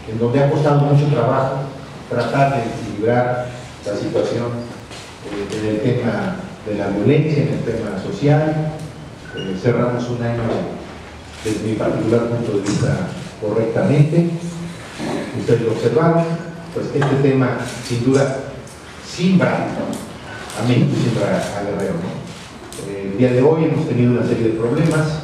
en donde ha costado mucho trabajo tratar de equilibrar la situación en el tema de la violencia, en el tema social. Cerramos un año, desde mi particular punto de vista, correctamente. Ustedes lo observaron, pues este tema sin duda siembra a México y siembra a Guerrero, ¿no? El día de hoy hemos tenido una serie de problemas,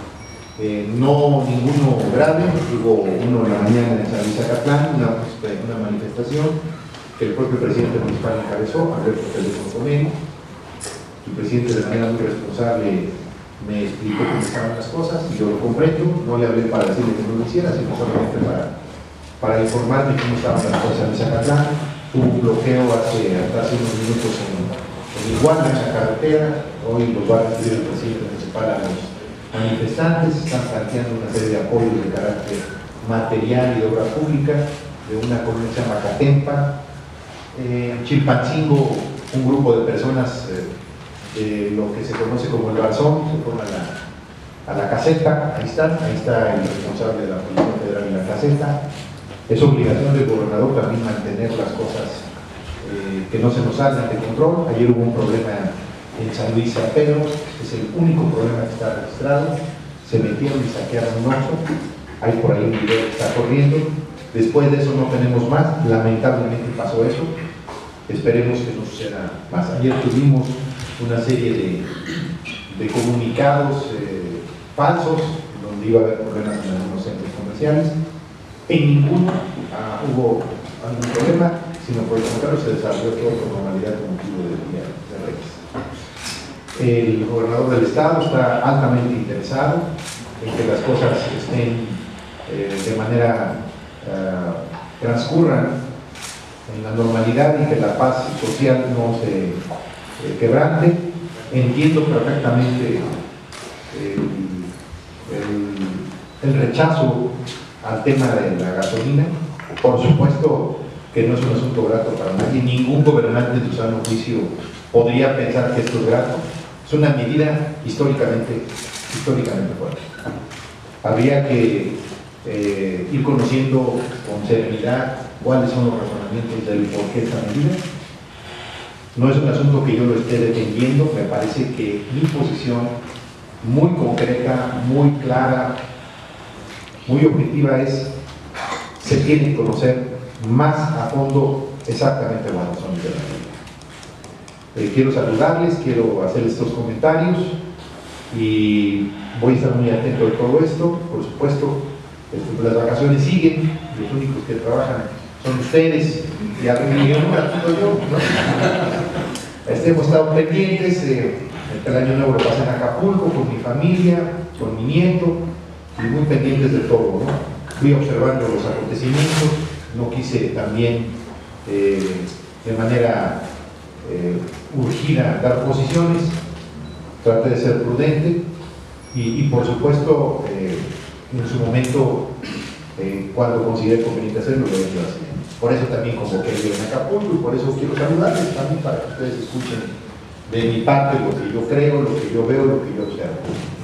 no ninguno grave. Hubo uno en la mañana en San Luis Acatlán, una manifestación que el propio presidente municipal encabezó, hablé por teléfono con él. El presidente de manera muy responsable me explicó cómo estaban las cosas y yo lo comprendo. No le hablé para decirle que no lo hiciera, sino solamente para informarme cómo estaban las cosas en Zacatlán. Hubo un bloqueo hace unos minutos en Iguala, en la carretera. Hoy los va a recibir el presidente municipal a los manifestantes. Están planteando una serie de apoyos de carácter material y de obra pública de una colonia que se llama Catempa. Chilpancingo, un grupo de personas de lo que se conoce como el Barzón, se fueron a la caseta. Ahí está el responsable de la Policía Federal en la caseta. Es obligación del gobernador también mantener las cosas que no se nos salgan de control. Ayer hubo un problema en San Luis San Pedro, es el único problema que está registrado. Se metieron y saquearon un Oxxo. Hay por ahí un video que está corriendo. Después de eso no tenemos más. Lamentablemente pasó eso. Esperemos que no suceda más. Ayer tuvimos una serie de comunicados falsos, donde iba a haber problemas en algunos centros comerciales. En ninguno hubo algún problema, sino por el contrario se desarrolló todo con normalidad con motivo del Día de Reyes. El gobernador del estado está altamente interesado en que las cosas estén de manera transcurran en la normalidad y que la paz social no se quebrante. Entiendo perfectamente el rechazo al tema de la gasolina. Por supuesto que no es un asunto grato para nadie. Ningún gobernante en su sano juicio podría pensar que esto es grato. Es una medida históricamente fuerte. Habría que ir conociendo con serenidad cuáles son los razonamientos del por qué esta medida. No es un asunto que yo lo esté defendiendo. Me parece que mi posición muy concreta, muy clara, muy objetiva es: se tiene que conocer más a fondo exactamente las razones de la medida. Quiero saludarles, quiero hacer estos comentarios y voy a estar muy atento de todo esto. Por supuesto, las vacaciones siguen, los únicos que trabajan son ustedes y a un ratito yo, ¿no? Hemos estado pendientes. El año nuevo lo pasé en Acapulco con mi familia, con mi nieto, y muy pendientes de todo, ¿no? Fui observando los acontecimientos, no quise también de manera urgida dar posiciones, traté de ser prudente y por supuesto en su momento cuando consideré conveniente hacerlo lo he hecho así. Por eso también convoqué yo en Acapulco y por eso quiero saludarles también para que ustedes escuchen de mi parte lo que yo creo, lo que yo veo, lo que yo observo.